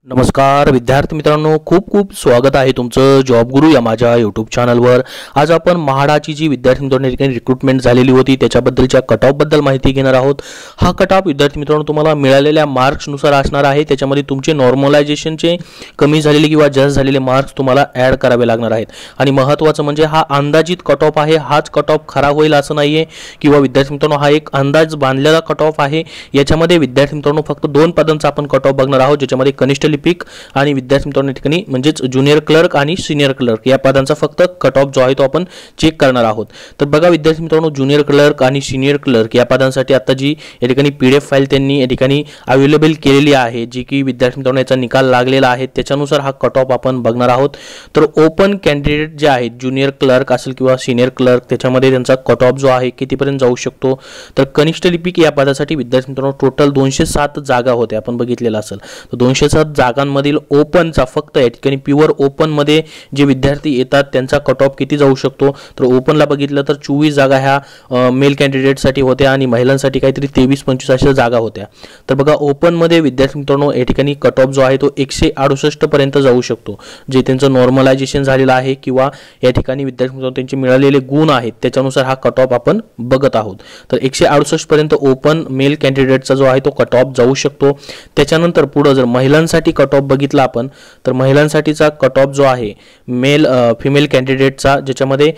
नमस्कार विद्यार्थी मित्रांनो, खूप खूप स्वागत आहे तुमचं जॉब गुरु या माझ्या यूट्यूब चॅनलवर। आज आपण म्हाडाची जी विद्यार्थी मित्रांनो रिक्रुटमेंट झालेली होती त्याच्याबद्दलच्या कट ऑफ बद्दल माहिती घेणार आहोत। हा कट ऑफ विद्यार्थी मित्रांनो तुम्हाला मिळालेल्या मार्क्स नुसार असणार आहे। त्याच्यामध्ये तुमचे नॉर्मलायझेशनचे कमी झालेले किंवा जास्त झालेले मार्क्स तुम्हाला ॲड करावे लागणार आहेत। आणि महत्त्वाचं म्हणजे हा अंदाजित कट ऑफ आहे, हाच कट ऑफ खरा होईल असं नाहीये किंवा विद्यार्थी मित्रांनो हा एक अंदाज बांधलेला कट ऑफ आहे। याच्यामध्ये विद्यार्थी मित्रांनो फक्त दोन पदांचा आपण कट ऑफ बघणार आहोत, ज्याच्यामध्ये कनिष्ठ लिपिक आणि विद्यार्थी मित्रांनो ठिकाणी म्हणजेच ज्युनियर क्लर्क आणि सीनियर क्लर्क या पदांचा फक्त कट ऑफ जो आहे तो आपण चेक करणार आहोत। तर बघा विद्यार्थी मित्रांनो, ज्युनियर क्लर्क आणि सीनियर क्लर्क या पदांसाठी आता जी या ठिकाणी PDF फाईल त्यांनी या ठिकाणी अवेलेबल केलेली आहे, जी की विद्यार्थी मित्रांनो याचा निकाल लागलेला आहे, त्याच्यानुसार हा कट ऑफ आपण बघणार आहोत। तर ओपन कॅन्डिडेट जे आहेत ज्युनियर क्लर्क असेल किंवा सीनियर क्लर्क, त्याच्यामध्ये त्यांचा कट ऑफ जो आहे कितीपर्यंत जाऊ शकतो। तर कनिष्ठ लिपिक या पदासाठी विद्यार्थी मित्रांनो टोटल 207 जागा होत्या, आपण बघितलेला असेल। तर 207 जागांमध्ये ओपनचा फक्त या ठिकाणी प्युअर ओपन मध्ये जे विद्यार्थी येतात त्यांचा कट ऑफ किती जाऊ शकतो। तर ओपनला बघितलं तर 24 जागा ह्या मेल कॅन्डिडेटसाठी होत्या आणि महिलांसाठी काहीतरी 23-25 अशा जागा होत्या। तर बघा ओपन मध्ये विद्यार्थी मित्रांनो या ठिकाणी कट ऑफ जो आहे तो 168 पर्यंत जाऊ शकतो, जे त्यांचं नॉर्मलायझेशन झालेलं आहे किंवा या ठिकाणी विद्यार्थी मित्रांनो त्यांचे मिळालेले गुण आहेत त्याच्यानुसार हा कट ऑफ आपण बघत आहोत। तर 168 पर्यंत ओपन मेल कॅन्डिडेटचा जो आहे तो कट ऑफ जाऊ शकतो। त्याच्यानंतर पुढे जर महिलांसाठी कट ऑफ बघितला आपण, तर महिलांसाठीचा कट ऑफ जो आहे मेल फिमेल कॅन्डिडेटचा ज्याच्यामध्ये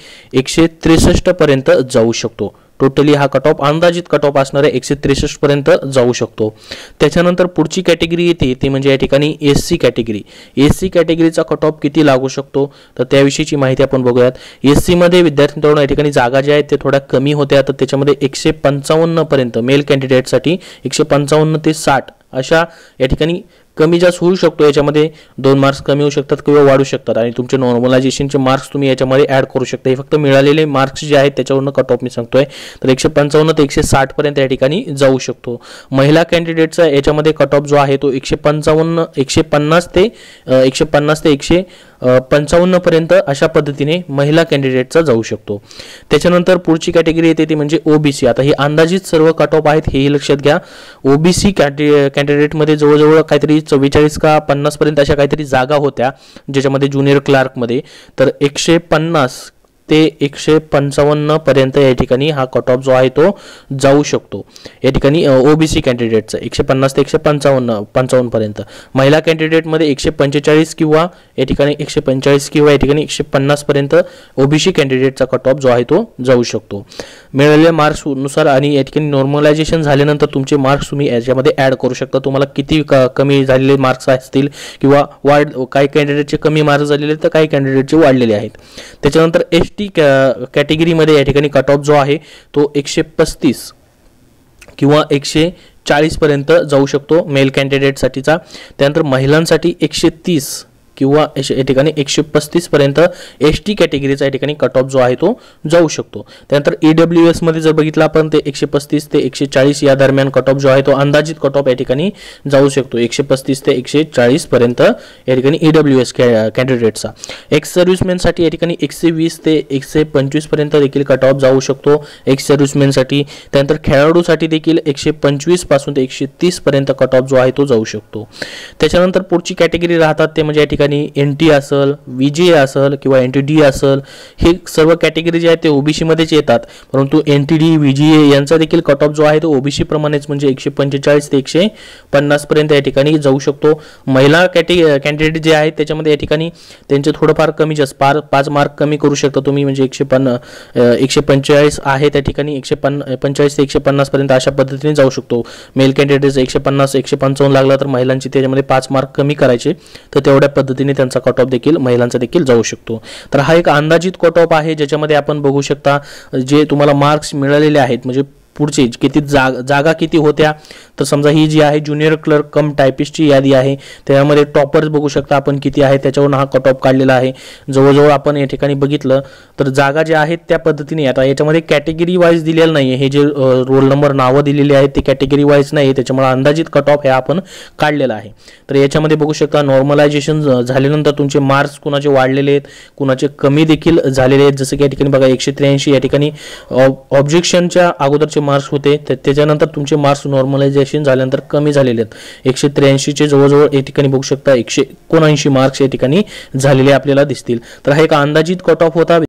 163 पर्यंत जाऊ शकतो। टोटली हा कट ऑफ अंदाजित कट ऑफ असणारे 163 पर्यंत जाऊ शकतो। त्याच्यानंतर पुढची कॅटेगरी येते ती म्हणजे या ठिकाणी SC कॅटेगरी। SC कॅटेगरीचा कट ऑफ किती लागू शकतो तर त्याविषयीची माहिती आपण बघूयात। SC मध्ये विद्यार्थी मित्रांनो या ठिकाणी जागा ज्या आहेत ते थोड्या कमी होत्या, तर त्याच्यामध्ये 155 पर्यंत मेल कॅन्डिडेटसाठी 155 ते 60 अशा या ठिकाणी कमी जास्त होऊ शकतो। याच्यामध्ये 2 मार्क्स कमी होऊ शकतात किंवा वाढू शकतात आणि तुमचे नॉर्मलायझेशनचे मार्क्स तुम्ही याच्यामध्ये ॲड करू शकता। हे फक्त मिळालेले मार्क्स जे आहेत त्याच्यावरून कट ऑफ मी सांगतोय। तर 155 ते 160 पर्यंत या ठिकाणी जाऊ शकतो। महिला कॅन्डिडेटचा याच्यामध्ये कट ऑफ जो आहे तो 150 ते 155 पर्यंत अशा पद्धतीने महिला कॅन्डिडेटचा जाऊ शकतो। त्याच्यानंतर पुढची कॅटेगरी येते ती म्हणजे OBC। आता ही अंदाजित सर्व कट ऑफ आहेत हेही लक्षात घ्या। OBC कॅन्डिडेटमध्ये जवळजवळ काहीतरी 44 का 50 पर्यंत अशा काहीतरी जागा होत्या, ज्याच्यामध्ये ज्युनियर क्लार्कमध्ये तर 150 ते 155 पर्यंत या ठिकाणी हा कट ऑफ जो आहे तो जाऊ शकतो। या ठिकाणी OBC कॅन्डिडेटचा 150 ते 155 पर्यंत। महिला कॅन्डिडेटमध्ये 145 किंवा या ठिकाणी 145 किंवा या ठिकाणी 150 पर्यंत OBC कॅन्डिडेटचा कट ऑफ जो आहे तो जाऊ शकतो। मिळालेल्या मार्क्स नुसार आणि या ठिकाणी नॉर्मलायझेशन झाल्यानंतर तुमचे मार्क्स तुम्ही याच्यामध्ये ॲड करू शकता। तुम्हाला किती कमी झालेले मार्क्स असतील किंवा काही कॅन्डिडेटचे कमी मार्क्स झालेले तर काही कॅन्डिडेटचे वाढलेले आहेत। त्याच्यानंतर ST कॅटेगरीमध्ये या ठिकाणी कट ऑफ जो आहे तो 135 किंवा 140 पर्यंत जाऊ शकतो मेल कॅन्डिडेटसाठीचा। त्यानंतर महिलांसाठी 130 किंवा या ठिकाणी 135 पर्यंत ST कॅटेगरीचा या ठिकाणी कट ऑफ जो आहे तो जाऊ शकतो। त्यानंतर EWS मध्ये जर बघितलं आपण ते 135 ते 140 या दरम्यान कट ऑफ जो आहे तो अंदाजित कट ऑफ या ठिकाणी जाऊ शकतो। 135 ते 140 पर्यंत या ठिकाणी EWS कॅन्डिडेटचा। एक्स सर्व्हिसमॅनसाठी या ठिकाणी 120 ते 125 पर्यंत देखील कट ऑफ जाऊ शकतो एक्स सर्व्हिसमॅनसाठी। त्यानंतर खेळाडूसाठी देखील 125 पासून ते 130 पर्यंत कट ऑफ जो आहे तो जाऊ शकतो। त्याच्यानंतर पुढची कॅटेगरी राहतात ते म्हणजे या ठिकाणी NT असेल, VGA असेल किंवा NTD असेल, हे सर्व कॅटेगरी जे आहेत ते OBC मध्येच येतात, परंतु NTD VGA यांचा देखील कट ऑफ जो आहे तो OBC प्रमाणेच म्हणजे 145 ते 150 पर्यंत या ठिकाणी जाऊ शकतो। महिला कॅन्डिडेट जे आहेत त्याच्यामध्ये या ठिकाणी त्यांचे थोडंफार कमी जास्त 5 मार्क कमी करू शकता तुम्ही, म्हणजे 145 आहे त्या ठिकाणी 145 ते 150 पर्यंत अशा पद्धतीने जाऊ शकतो। मेल कॅन्डिडेट 150 155 लागला तर महिलांची त्याच्यामध्ये 5 मार्क कमी करायचे, तर तेवढ्या पद्धतीने त्यांचा कट ऑफ देखील महिलांचा देखील जाऊ शकतो। तर हा एक अंदाजित कट ऑफ आहे, ज्याच्यामध्ये आपण बघू शकता जे तुम्हाला मार्क्स मिळालेले आहेत म्हणजे पुढचे किती जागा किती होत्या। तर समजा ही जी आहे ज्युनियर क्लर्क कम टायपिस्टची यादी आहे, त्यामध्ये टॉपर्स बघू शकता आपण किती आहे, त्याच्यावरून हा कट ऑफ काढलेला आहे। जवळजवळ आपण या ठिकाणी बघितलं तर जागा ज्या आहेत त्या पद्धतीने, आता याच्यामध्ये कॅटेगरी वाईज दिलेलं नाही, हे जे रोल नंबर नावं दिलेली आहेत ते कॅटेगरी वाईज नाही, त्याच्यामुळे अंदाजित कट ऑफ हे आपण काढलेला आहे। तर याच्यामध्ये बघू शकता नॉर्मलायझेशन झाल्यानंतर तुमचे मार्क्स कुणाचे वाढलेले आहेत, कुणाचे कमी देखील झालेले आहेत। जसं की या ठिकाणी बघा 183 या ठिकाणी ऑब्जेक्शनच्या अगोदरचे मार्क्स होते, त्याच्यानंतर तुमचे मार्क्स नॉर्मलायझेशन व्हॅलिडेशन झाल्यानंतर कमी झालेले आहेत. 183 चे जवळजवळ या ठिकाणी बघू शकता 179 मार्क्स या ठिकाणी झालेले आपल्याला दिसतील. तर हा एक अंदाजित कट ऑफ होता.